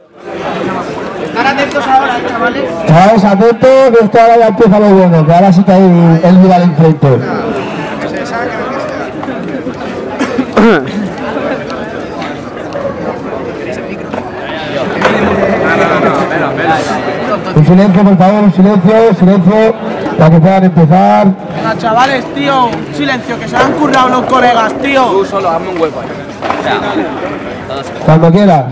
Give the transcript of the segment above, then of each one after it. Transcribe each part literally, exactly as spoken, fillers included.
Estar atentos ahora, chavales. Chavales, atentos, que esto ahora ya empieza lo bueno, que ahora sí que hay el rival enfrente. Que se saque lo que sea. Un silencio, por favor, un silencio, silencio, para que puedan empezar. Venga, chavales, tío, un silencio, que se han currado los colegas, tío. Tú solo, hazme un hueco ahí. Cuando quieras.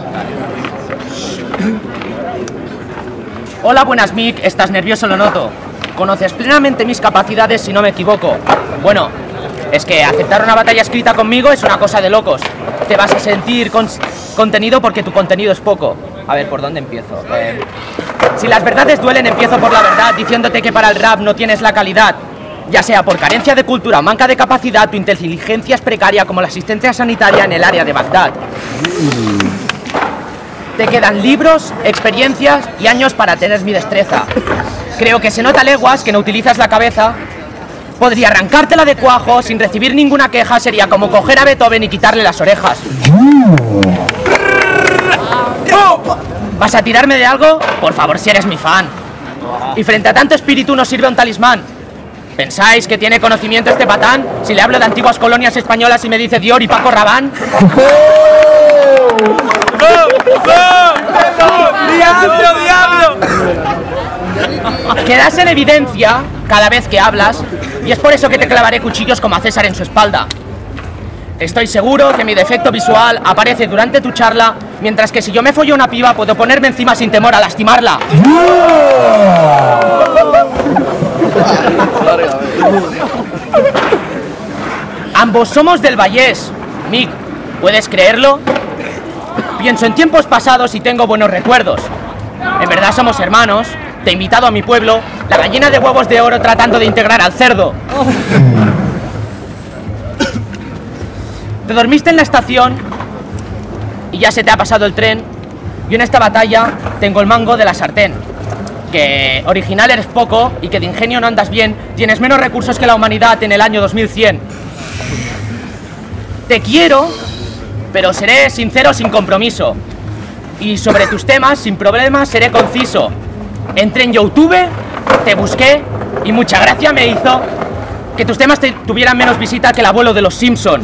Hola, buenas, Mick. Estás nervioso, lo noto. Conoces plenamente mis capacidades, si no me equivoco. Bueno, es que aceptar una batalla escrita conmigo es una cosa de locos. Te vas a sentir con contenido porque tu contenido es poco. A ver, ¿por dónde empiezo? Eh, si las verdades duelen, empiezo por la verdad, diciéndote que para el rap no tienes la calidad. Ya sea por carencia de cultura o manca de capacidad, tu inteligencia es precaria como la asistencia sanitaria en el área de Bagdad. Te quedan libros, experiencias y años para tener mi destreza. Creo que se nota leguas que no utilizas la cabeza. Podría arrancártela de cuajo sin recibir ninguna queja. Sería como coger a Beethoven y quitarle las orejas. ¿Vas a tirarme de algo? Por favor, si eres mi fan. Y frente a tanto espíritu no sirve un talismán. ¿Pensáis que tiene conocimiento este patán? Si le hablo de antiguas colonias españolas y me dice Dior y Paco Rabanne. ¡Diablo, diablo! Quedas en evidencia cada vez que hablas y es por eso que te clavaré cuchillos como a César en su espalda. Estoy seguro que mi defecto visual aparece durante tu charla, mientras que si yo me follo una piba puedo ponerme encima sin temor a lastimarla. Ambos somos del Vallés, Mick, ¿puedes creerlo? Pienso en tiempos pasados y tengo buenos recuerdos. En verdad somos hermanos. Te he invitado a mi pueblo, la gallina de huevos de oro tratando de integrar al cerdo. Te dormiste en la estación y ya se te ha pasado el tren. Yo en esta batalla tengo el mango de la sartén. Que original eres poco y que de ingenio no andas bien. Tienes menos recursos que la humanidad en el año dos mil cien. Te quiero, pero seré sincero sin compromiso. Y sobre tus temas, sin problemas, seré conciso. Entré en YouTube, te busqué y mucha gracia me hizo que tus temas te tuvieran menos visita que el abuelo de los Simpson.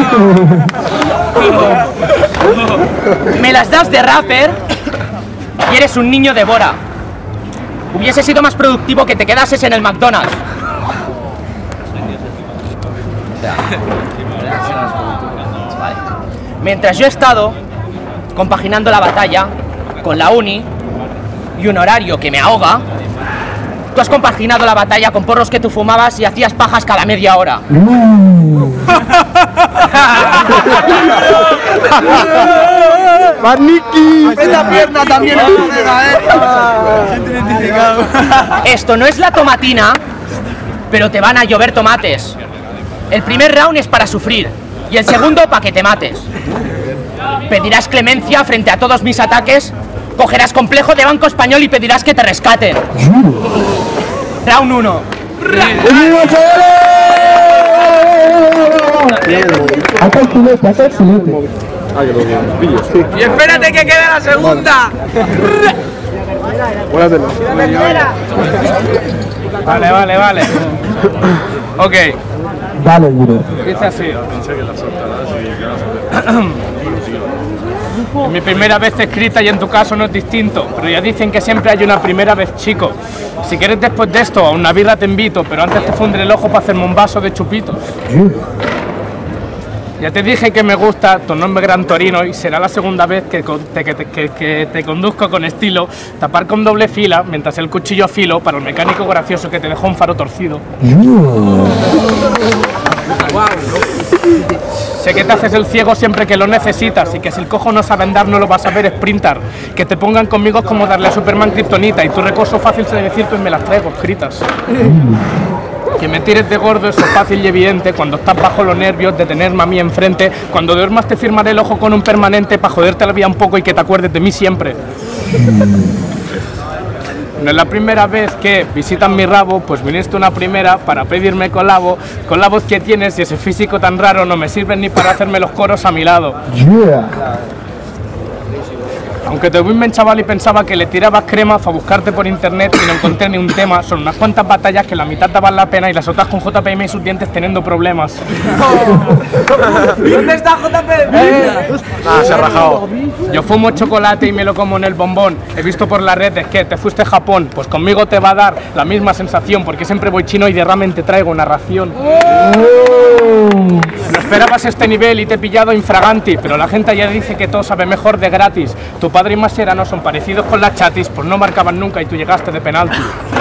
Me las das de rapper y eres un niño de Bora. Hubiese sido más productivo que te quedases en el McDonald's. Mientras yo he estado compaginando la batalla con la uni y un horario que me ahoga, tú has compaginado la batalla con porros que tú fumabas y hacías pajas cada media hora. ¡Maniki! Esta pierna también es buena, ¿eh? Esto no es la tomatina, pero te van a llover tomates. El primer round es para sufrir y el segundo para que te mates. Pedirás clemencia frente a todos mis ataques, cogerás complejo de Banco Español y pedirás que te rescaten. Round uno. Acá el filete, acá el filete. Y espérate que quede la segunda. Vale, vale, vale. Ok. Dale, Guru. Dice así. Es mi primera vez escrita y en tu caso no es distinto, pero ya dicen que siempre hay una primera vez, chico. Si quieres después de esto a una birra te invito, pero antes te fundiré el ojo para hacerme un vaso de chupitos. Ya te dije que me gusta tu nombre Gran Torino y será la segunda vez que te, que, te, que, que te conduzco con estilo, tapar con doble fila mientras el cuchillo afilo para el mecánico gracioso que te dejó un faro torcido. Sé que te haces el ciego siempre que lo necesitas y que si el cojo no sabe andar no lo vas a ver sprintar. Que te pongan conmigo es como darle a Superman kriptonita y tu recurso fácil se decir pues me las traigo escritas. Que me tires de gordo, eso es fácil y evidente. Cuando estás bajo los nervios de tenerme a mí enfrente. Cuando duermas te firmaré el ojo con un permanente para joderte la vida un poco y que te acuerdes de mí siempre. No es la primera vez que visitan mi rabo, pues viniste una primera para pedirme colabo. Con la voz que tienes y ese físico tan raro no me sirven ni para hacerme los coros a mi lado. Yeah. Aunque te vi un chaval y pensaba que le tirabas crema para buscarte por internet y no encontré ni un tema, son unas cuantas batallas que la mitad daban la pena y las otras con J P M y sus dientes teniendo problemas. ¿Dónde está J P M? Eh. Ah, se ha rajado. Yo fumo chocolate y me lo como en el bombón. He visto por las redes que te fuiste a Japón, pues conmigo te va a dar la misma sensación, porque siempre voy chino y de ramen te traigo una ración. No esperabas este nivel y te he pillado infraganti, pero la gente ya dice que todo sabe mejor de gratis. Tu padre y Mascherano son parecidos con las chatis, pues no marcaban nunca y tú llegaste de penalti.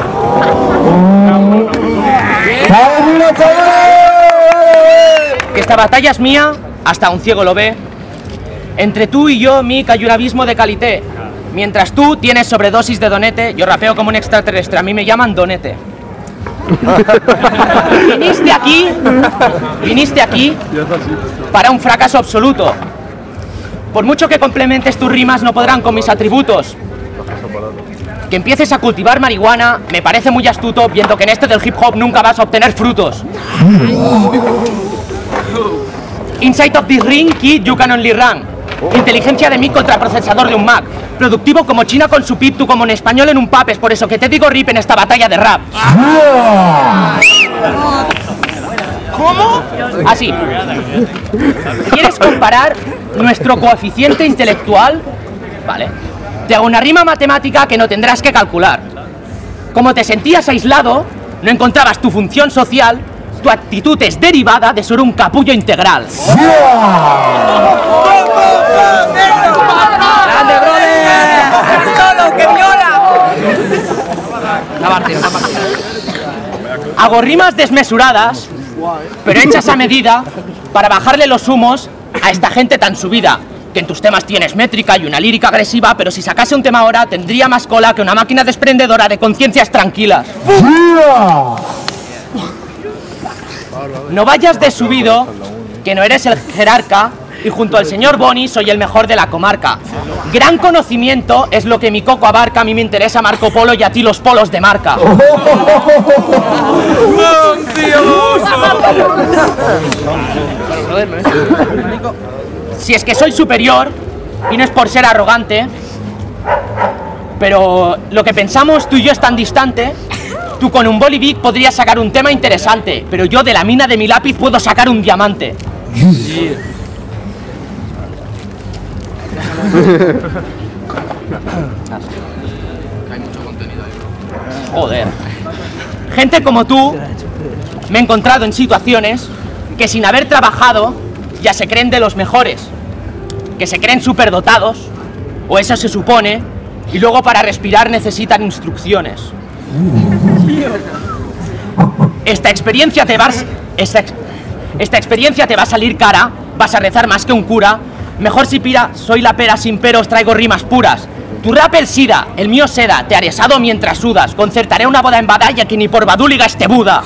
Que esta batalla es mía, hasta un ciego lo ve. Entre tú y yo, Mick, hay un abismo de calité. Mientras tú tienes sobredosis de donete, yo rapeo como un extraterrestre, a mí me llaman Donete. Viniste aquí, viniste aquí para un fracaso absoluto. Por mucho que complementes tus rimas, no podrán con mis atributos. Que empieces a cultivar marihuana me parece muy astuto, viendo que en este del hip hop nunca vas a obtener frutos. Inside of this ring, kid, you can only run. Inteligencia de Mick contra procesador de un Mac. Productivo como China con su pip, tú como en español en un pap. Es por eso que te digo rip en esta batalla de rap. ¿Cómo? Así. ¿Quieres comparar nuestro coeficiente intelectual? Vale. Te hago una rima matemática que no tendrás que calcular. Como te sentías aislado, no encontrabas tu función social, tu actitud es derivada de ser un capullo integral. ¡Grande, brother! ¡Solo, que viola! Hago rimas desmesuradas, pero hechas a medida para bajarle los humos a esta gente tan subida. Que en tus temas tienes métrica y una lírica agresiva, pero si sacase un tema ahora tendría más cola que una máquina desprendedora de conciencias tranquilas. No vayas de subido, que no eres el jerarca, y junto al señor Boni soy el mejor de la comarca. Gran conocimiento es lo que mi coco abarca, a mí me interesa Marco Polo y a ti los polos de marca. Si es que soy superior, y no es por ser arrogante, pero lo que pensamos tú y yo es tan distante. Tú con un bolivic podrías sacar un tema interesante, pero yo de la mina de mi lápiz puedo sacar un diamante. Joder. Gente como tú me he encontrado en situaciones que sin haber trabajado ya se creen de los mejores, que se creen superdotados, o eso se supone, y luego para respirar necesitan instrucciones. Esta experiencia te va, esta, esta experiencia te va a salir cara, vas a rezar más que un cura. Mejor si pira, soy la pera sin peros, traigo rimas puras. Tu rap el sida, el mío seda, te haré asado mientras sudas. Concertaré una boda en Badalla que ni por Badúliga este Buda.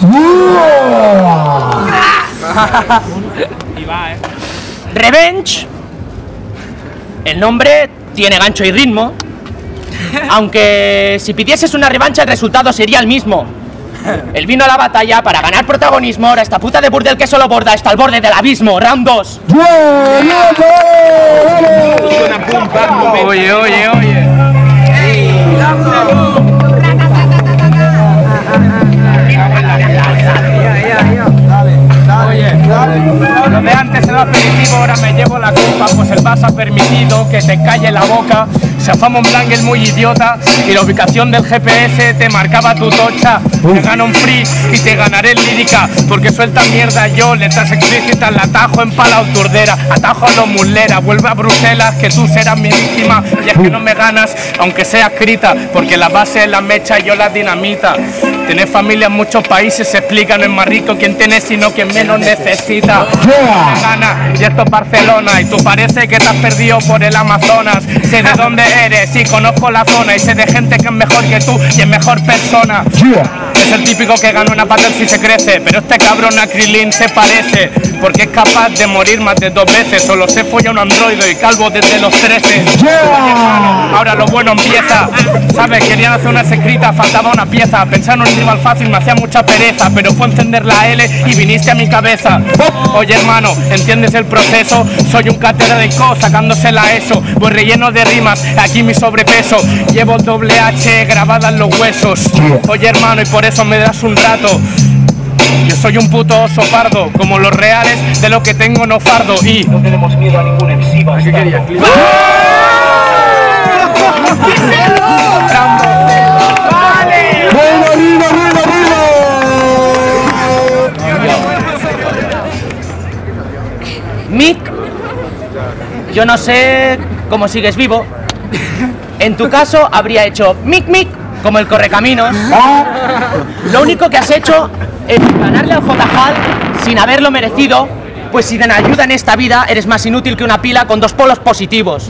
Revenge. El nombre tiene gancho y ritmo. Aunque si pidieses una revancha el resultado sería el mismo. Él vino a la batalla para ganar protagonismo. Ahora esta puta de burdel que solo borda está al borde del abismo. Round dos. Oye, oye, oye. Lo de antes era aperitivo, ahora me llevo la culpa, pues el vas ha permitido que te calle la boca. Se afama un blank el muy idiota y la ubicación del G P S te marcaba tu tocha. Te gano un free y te ganaré en lírica, porque suelta mierda yo, letras explícitas, la atajo en pala o turdera, atajo a los mulera, vuelve a Bruselas que tú serás mi víctima. Y es que no me ganas, aunque sea escrita, porque la base es la mecha y yo la dinamita. Tener familia en muchos países se explica, no es más rico quien tiene sino quien menos necesita. No me gana, y esto es Barcelona, y tú parece que te has perdido por el Amazonas. Sé de dónde eres y conozco la zona, y sé de gente que es mejor que tú y es mejor persona. Es el típico que gana una battle si se crece, pero este cabrón a Krillin se parece, porque es capaz de morir más de dos veces. Solo se folla un androide y calvo desde los trece. Ahora lo bueno empieza, ¿sabes? Querían hacer unas escritas, faltaba una pieza. Pensaron un rival fácil me hacía mucha pereza, pero fue encender la L y viniste a mi cabeza. Oye hermano, ¿entiendes el proceso? Soy un catedrático sacándose la ESO, voy relleno de rimas, aquí mi sobrepeso, llevo doble H grabada en los huesos. Oye hermano, y por eso me das un rato. Yo soy un puto oso pardo, como los reales, de lo que tengo no fardo. Y no tenemos miedo a ningún M C. ¿Qué quería? Mick, yo no sé cómo sigues vivo. En tu caso habría hecho Mick Mick como el correcaminos. Lo único que has hecho es ganarle al J Hall sin haberlo merecido, pues si de ayuda en esta vida eres más inútil que una pila con dos polos positivos.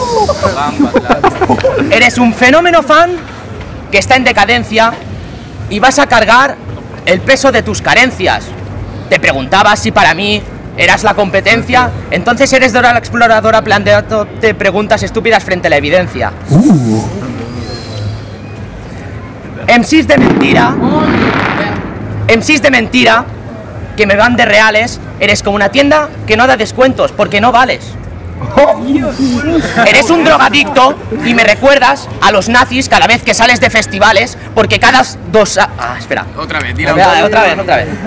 Eres un fenómeno fan que está en decadencia y vas a cargar el peso de tus carencias. Te preguntabas si para mí eras la competencia, entonces eres Dora la exploradora planteándote preguntas estúpidas frente a la evidencia. Uh. M Cs de mentira, M Cs de mentira, que me van de reales, eres como una tienda que no da descuentos porque no vales. Oh. Eres un drogadicto y me recuerdas a los nazis cada vez que sales de festivales, porque cada dos... Ah, espera. Otra vez, dila otra, otra vez, otra vez.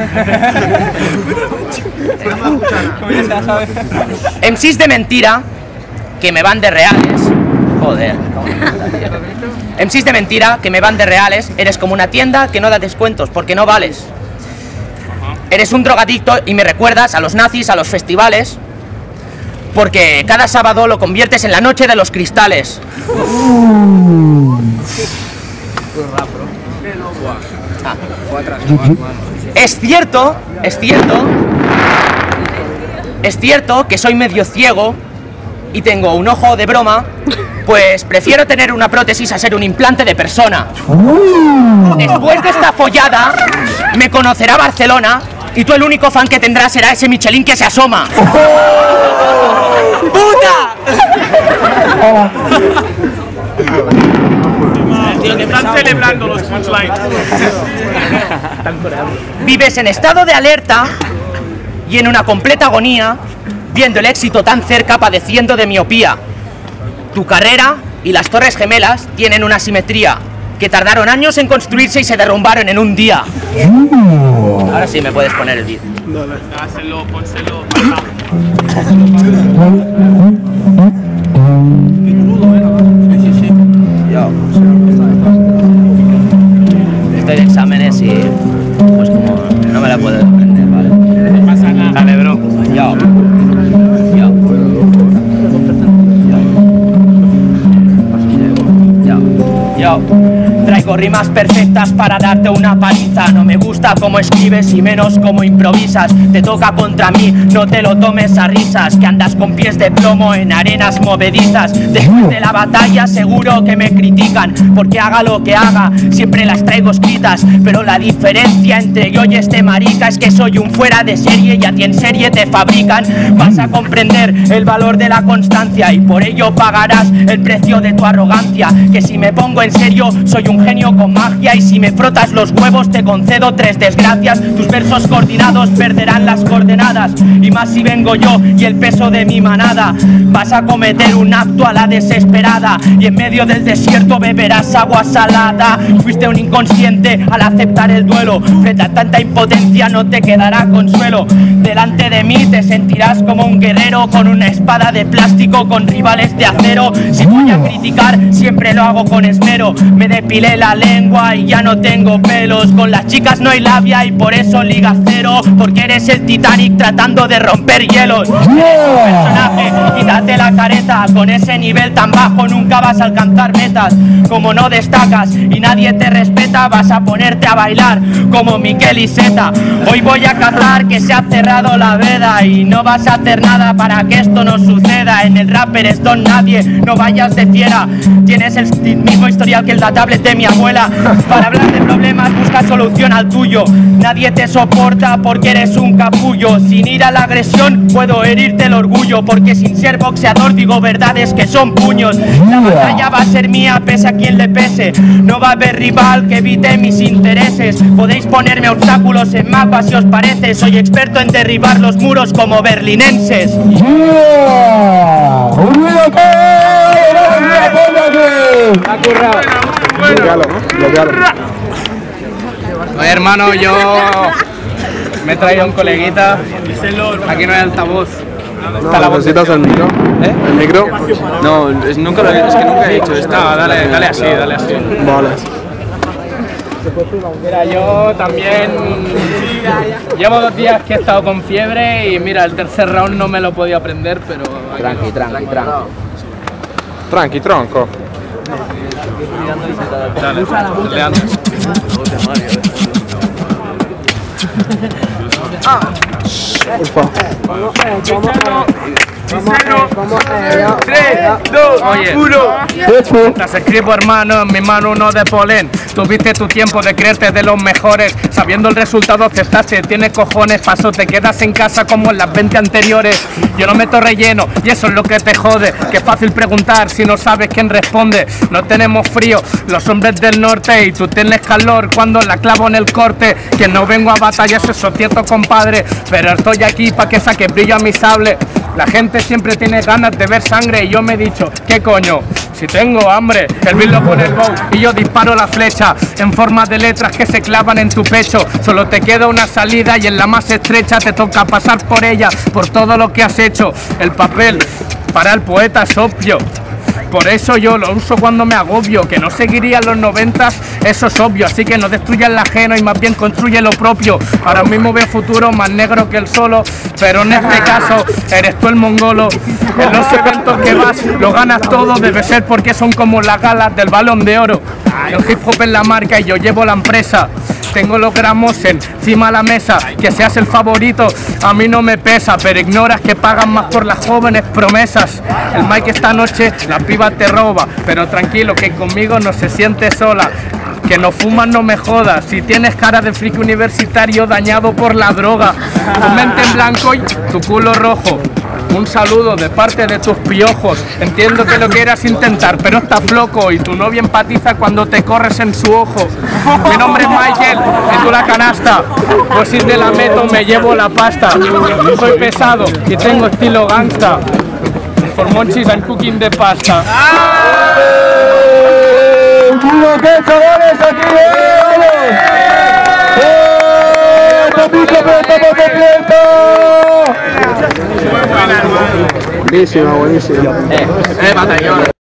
M Cs de mentira que me van de reales. Joder. M Cs de mentira que me van de reales, eres como una tienda que no da descuentos porque no vales. Eres un drogadicto y me recuerdas a los nazis, a los festivales, porque cada sábado lo conviertes en la noche de los cristales. Ah. Es cierto, es cierto, es cierto que soy medio ciego y tengo un ojo de broma, pues prefiero tener una prótesis a ser un implante de persona. Después de esta follada, me conocerá Barcelona y tú el único fan que tendrás será ese Michelin que se asoma. ¡Puta! Están celebrando los punchlines. Vives en estado de alerta y en una completa agonía, viendo el éxito tan cerca, padeciendo de miopía. Tu carrera y las Torres Gemelas tienen una simetría que tardaron años en construirse y se derrumbaron en un día. Ahora sí me puedes poner el beat. Dáselo, pónselo. Estoy de exámenes y pues como no me la puedo aprender, ¿vale? No pasa nada. Dale, bro. Yo. Yo. Yo. Yo. Traigo rimas perfectas para darte una paliza. No me gusta cómo escribes y menos cómo improvisas. Te toca contra mí, no te lo tomes a risas, que andas con pies de plomo en arenas movedizas. Después de la batalla seguro que me critican, porque haga lo que haga, siempre las traigo escritas. Pero la diferencia entre yo y este marica es que soy un fuera de serie y a ti en serie te fabrican. Vas a comprender el valor de la constancia y por ello pagarás el precio de tu arrogancia. Que si me pongo en serio soy un genio con magia y si me frotas los huevos te concedo tres desgracias. Tus versos coordinados perderán las coordenadas y más si vengo yo y el peso de mi manada. Vas a cometer un acto a la desesperada y en medio del desierto beberás agua salada. Fuiste un inconsciente al aceptar el duelo, frente a tanta impotencia no te quedará consuelo. Delante de mí te sentirás como un guerrero con una espada de plástico con rivales de acero. Si voy a criticar siempre lo hago con esmero. Me depilé la lengua y ya no tengo pelos. Con las chicas no hay labia y por eso liga cero, porque eres el Titanic tratando de romper hielos. Eres un personaje, quítate la careta. Con ese nivel tan bajo nunca vas a alcanzar metas. Como no destacas y nadie te respeta, vas a ponerte a bailar como Miquel Iceta. Hoy voy a cazar que se ha cerrado la veda y no vas a hacer nada para que esto no suceda. En el rap eres don nadie, no vayas de fiera. Tienes el mismo historial que el la tablet de mi abuela. abuela. Para hablar de problemas busca solución al tuyo. Nadie te soporta porque eres un capullo. Sin ir a la agresión puedo herirte el orgullo, porque sin ser boxeador digo verdades que son puños. La batalla va a ser mía pese a quien le pese. No va a haber rival que evite mis intereses. Podéis ponerme obstáculos en mapas si os parece. Soy experto en derribar los muros como berlinenses. Yeah. ¡Un minuto! Ha currado. Bloquealo, ¿no? Bloquealo. Oye, hermano, yo me he traído un coleguita. Aquí no hay altavoz. No, ¿necesitas el micro? ¿Eh? ¿El micro? No, es, nunca lo, es que nunca he hecho esto. No, dale, dale así, dale así. Vale. Mira, yo también llevo dos días que he estado con fiebre y mira, el tercer round no me lo podía aprender, pero... Tranqui, tranqui, tranqui. Tranqui, tronco. Dale, Leandro. Porfa. tres, dos, uno. Las escribo, hermano, en mi mano uno de polen. Tuviste tu tiempo de creerte de los mejores. Sabiendo el resultado aceptaste, tienes cojones. Paso, te quedas en casa como en las veinte anteriores. Yo no meto relleno y eso es lo que te jode. Que es fácil preguntar si no sabes quién responde. No tenemos frío, los hombres del norte, y tú tienes calor cuando la clavo en el corte. Que no vengo a batallas, eso es cierto, compadre, pero estoy aquí para que saque brillo a mi sable. La gente siempre tiene ganas de ver sangre y yo me he dicho, ¿qué coño? Si tengo hambre, el Bill lo pone el bow y yo disparo la flecha en forma de letras que se clavan en tu pecho. Solo te queda una salida y en la más estrecha te toca pasar por ella, por todo lo que has hecho. El papel para el poeta es obvio. Por eso yo lo uso cuando me agobio. Que no seguiría en los noventas, eso es obvio. Así que no destruyas lo ajeno y más bien construye lo propio. Ahora mismo veo futuro más negro que el solo, pero en este caso eres tú el mongolo. En los eventos que vas lo ganas todo. Debe ser porque son como las galas del Balón de Oro. El hip hop es la marca y yo llevo la empresa. Tengo los gramos encima de la mesa. Que seas el favorito a mí no me pesa, pero ignoras que pagan más por las jóvenes promesas. El Mike esta noche la piba te roba, pero tranquilo que conmigo no se siente sola. Que no fumas no me jodas, si tienes cara de friki universitario dañado por la droga. Tu mente en blanco y tu culo rojo. Un saludo de parte de tus piojos. Entiendo que lo quieras intentar, pero estás loco y tu novia empatiza cuando te corres en su ojo. Mi nombre es Michael, y tú la canasta. Pues si te la meto me llevo la pasta. Soy pesado y tengo estilo gangsta. For Monchis I'm cooking de pasta. ¡Qué chavales aquí! ¡Eh! ¡Papito, pero estamos de fiesta! Buenísima, buenísima. Eh, eh, batallón.